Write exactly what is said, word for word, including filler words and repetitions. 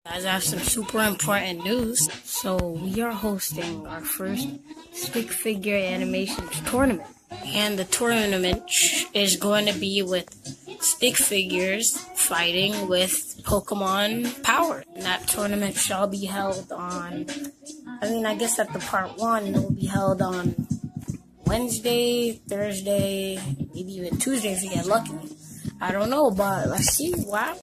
Guys, I have some super important news. So we are hosting our first stick figure animation tournament. And the tournament is going to be with stick figures fighting with Pokemon power. And that tournament shall be held on, I mean, I guess at the part one, it will be held on Wednesday, Thursday, maybe even Tuesday if you get lucky. I don't know, but let's see. Wow.